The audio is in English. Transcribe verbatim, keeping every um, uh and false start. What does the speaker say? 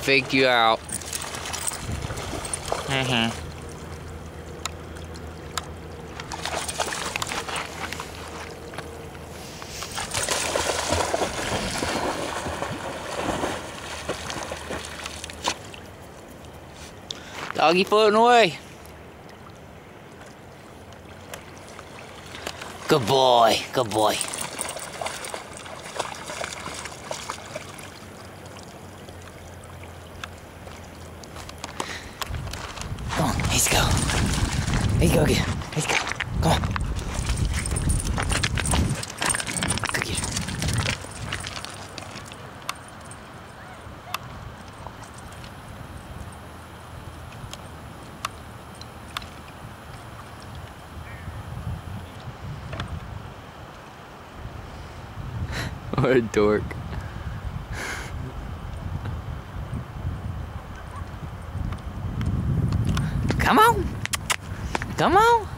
faked you out. Mm-hmm. Doggy floating away. Good boy, good boy. Come on, let's go. Let's go again. Let's go. Come on. Go get her. What a dork. Come on. Come on.